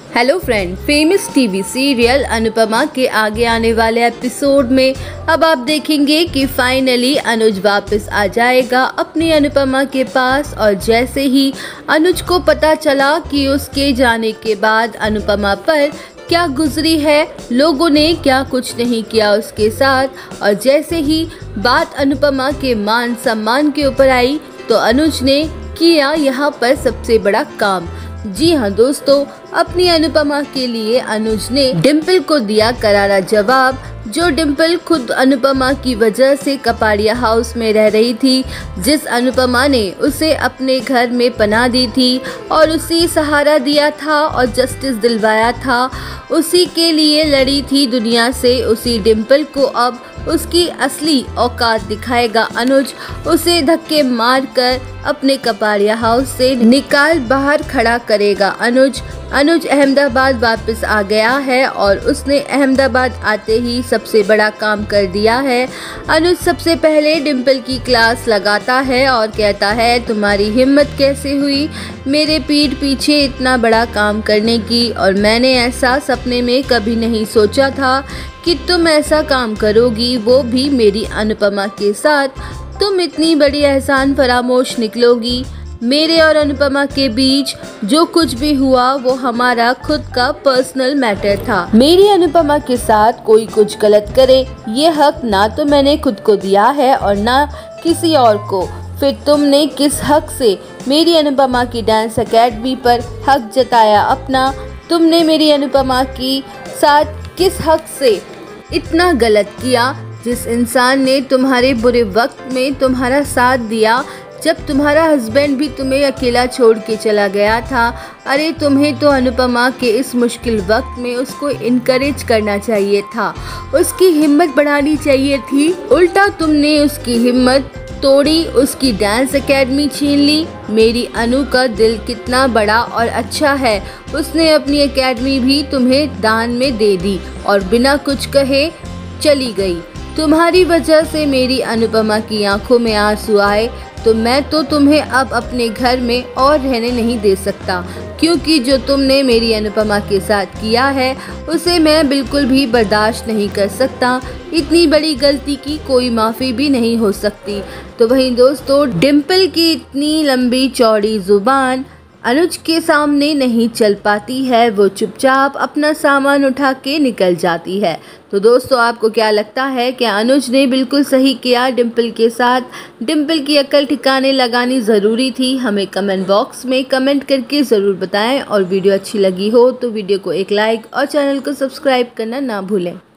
Hello friend, famous TV serial Anupama के आगे आने वाले एपिसोड में अब आप देखेंगे कि फाइनली अनुज वापस आ जाएगा अपनी अनुपमा के पास। और जैसे ही अनुज को पता चला कि उसके जाने के बाद अनुपमा पर क्या गुजरी है, लोगों ने क्या कुछ नहीं किया उसके साथ, और जैसे ही बात अनुपमा के मान सम्मान के ऊपर आई तो अनुज ने किया यहाँ पर सबसे बड़ा काम। जी हाँ दोस्तों, अपनी अनुपमा के लिए अनुज ने डिम्पल को दिया करारा जवाब। जो डिम्पल खुद अनुपमा की वजह से कपाड़िया हाउस में रह रही थी, जिस अनुपमा ने उसे अपने घर में पनाह दी थी और उसी सहारा दिया था और जस्टिस दिलवाया था, उसी के लिए लड़ी थी दुनिया से, उसी डिम्पल को अब उसकी असली औकात दिखाएगा अनुज। उसे धक्के मार कर अपने कपाड़िया हाउस से निकाल बाहर खड़ा करेगा अनुज। अनुज अहमदाबाद वापस आ गया है और उसने अहमदाबाद आते ही सबसे बड़ा काम कर दिया है। अनुज सबसे पहले डिम्पल की क्लास लगाता है और कहता है, तुम्हारी हिम्मत कैसे हुई मेरे पीठ पीछे इतना बड़ा काम करने की, और मैंने ऐसा सपने में कभी नहीं सोचा था कि तुम ऐसा काम करोगी, वो भी मेरी अनुपमा के साथ। तुम इतनी बड़ी एहसान फरामोश निकलोगी। मेरे और अनुपमा के बीच जो कुछ भी हुआ वो हमारा खुद का पर्सनल मैटर था। मेरी अनुपमा के साथ कोई कुछ गलत करे, ये हक ना तो मैंने खुद को दिया है और ना किसी और को। फिर तुमने किस हक से मेरी अनुपमा की डांस एकेडमी पर हक जताया अपना? तुमने मेरी अनुपमा की साथ किस हक से इतना गलत किया? जिस इंसान ने तुम्हारे बुरे वक्त में तुम्हारा साथ दिया, जब तुम्हारा हस्बैंड भी तुम्हें अकेला छोड़ के चला गया था। अरे तुम्हें तो अनुपमा के इस मुश्किल वक्त में उसको इनकरेज करना चाहिए था, उसकी हिम्मत बढ़ानी चाहिए थी। उल्टा तुमने उसकी हिम्मत तोड़ी, उसकी डांस एकेडमी छीन ली। मेरी अनु का दिल कितना बड़ा और अच्छा है, उसने अपनी एकेडमी भी तुम्हें दान में दे दी और बिना कुछ कहे चली गई। तुम्हारी वजह से मेरी अनुपमा की आंखों में आंसू आए तो मैं तो तुम्हें अब अपने घर में और रहने नहीं दे सकता, क्योंकि जो तुमने मेरी अनुपमा के साथ किया है उसे मैं बिल्कुल भी बर्दाश्त नहीं कर सकता। इतनी बड़ी गलती की कोई माफ़ी भी नहीं हो सकती। तो वहीं दोस्तों, डिम्पल की इतनी लंबी चौड़ी जुबान अनुज के सामने नहीं चल पाती है, वो चुपचाप अपना सामान उठा के निकल जाती है। तो दोस्तों, आपको क्या लगता है कि अनुज ने बिल्कुल सही किया डिम्पल के साथ? डिम्पल की अक्ल ठिकाने लगानी ज़रूरी थी? हमें कमेंट बॉक्स में कमेंट करके ज़रूर बताएं, और वीडियो अच्छी लगी हो तो वीडियो को एक लाइक और चैनल को सब्सक्राइब करना ना भूलें।